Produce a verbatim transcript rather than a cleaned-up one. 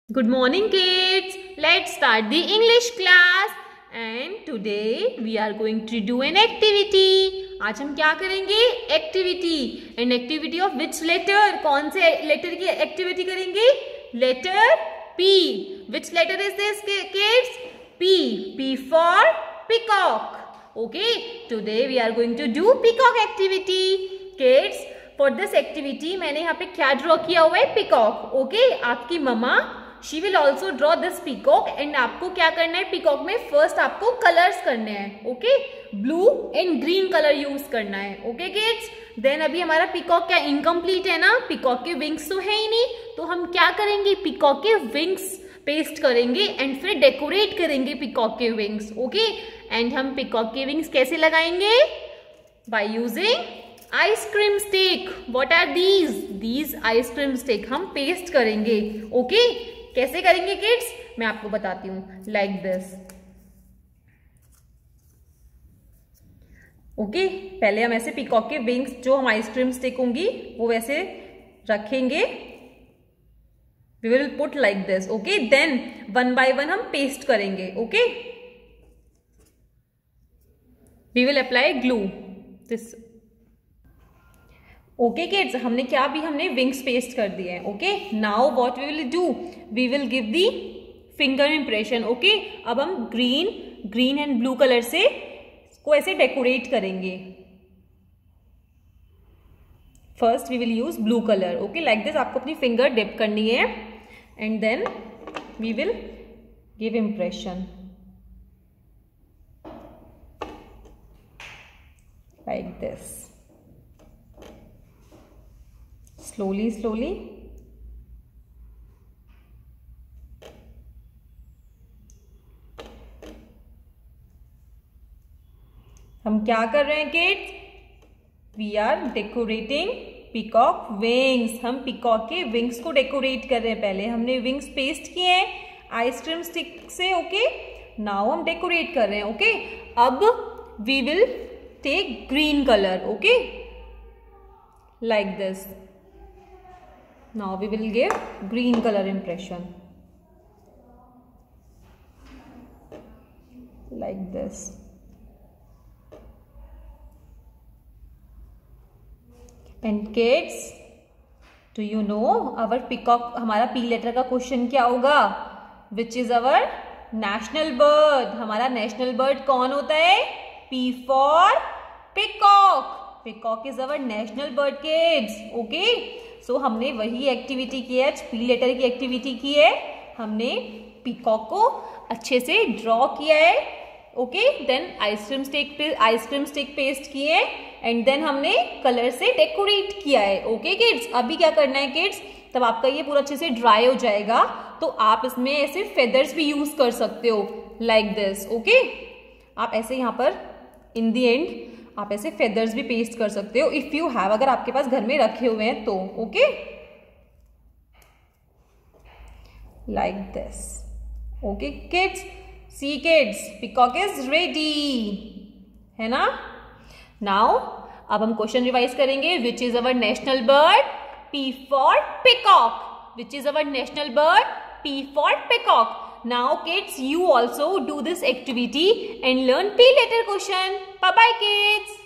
Good morning kids. Let's start the English class and today we are going to do an activity. आज हम क्या करेंगे? Activity. And activity of which letter? कौन से letter की activity करेंगे? Letter P. Which letter is this kids? P. P for peacock. Okay. Today we are going to do peacock activity. Kids, for this activity मैंने यहाँ पे क्या draw किया हुआ है? Peacock. Okay. आपकी मम्मा She will also draw this peacock and आपको क्या करना है peacock में first आपको colors करने हैं, okay? Blue and green color use करना है, okay kids? Then अभी हमारा peacock क्या incomplete है ना? Peacock के wings तो है ही नहीं, तो हम क्या करेंगे? Peacock के wings paste करेंगे and फिर decorate करेंगे peacock के wings, okay? And हम peacock के wings कैसे लगाएंगे? By using ice cream stick. What are these? These ice cream stick हम paste करेंगे, okay? कैसे करेंगे किड्स? मैं आपको बताती हूँ. Like this. ओके, पहले हम ऐसे पीकॉक के विंग्स जो हम आइसक्रीम स्टिक होंगी वो वैसे रखेंगे. We will put like this. Okay, then one by one हम पेस्ट करेंगे. Okay, we will apply glue this. Okay kids, हमने क्या भी हमने विंग्स पेस्ट कर दिए हैं. Okay, now what we will do, we will give the finger impression. Okay, अब हम green green and blue colour से को ऐसे डेकोरेट करेंगे. First we will use blue colour. Okay, like this. आपको अपनी फिंगर डिप करनी है and then we will give impression like this. Slowly, slowly. हम क्या कर रहे हैं kids? We are decorating peacock wings. हम पीकॉक के विंग्स को डेकोरेट कर रहे हैं. पहले हमने विंग्स पेस्ट किए हैं आइसक्रीम स्टिक से. ओके, नाउ हम डेकोरेट कर रहे हैं. ओके, अब we will take green colour. Okay, like this. Now we will give green color impression like this. And kids, do you know our peacock, हमारा P letter का question क्या होगा? Which is our national bird? हमारा national bird कौन होता है? P for peacock. Peacock is our national bird kids. Okay? So so, हमने वही एक्टिविटी की है, पी लेटर की एक्टिविटी की है. हमने पीकॉक को अच्छे से ड्रॉ किया है. ओके, देन आइसक्रीम स्टिक पे आइसक्रीम स्टिक पेस्ट किए एंड देन हमने कलर से डेकोरेट किया है. ओके किड्स, अभी क्या करना है किड्स, तब आपका ये पूरा अच्छे से ड्राई हो जाएगा तो आप इसमें ऐसे फेदर्स भी यूज कर सकते हो लाइक दिस. ओके, आप ऐसे यहाँ पर इन दी एंड आप ऐसे फेदर्स भी पेस्ट कर सकते हो इफ यू हैव, अगर आपके पास घर में रखे हुए हैं तो. Okay, like this. Okay kids, see kids, peacock is ready है ना. नाउ अब हम क्वेश्चन रिवाइज करेंगे. Which is our national bird? P for peacock. Which is our national bird? P for peacock. Now kids, you also do this activity and learn P letter question. Bye bye kids.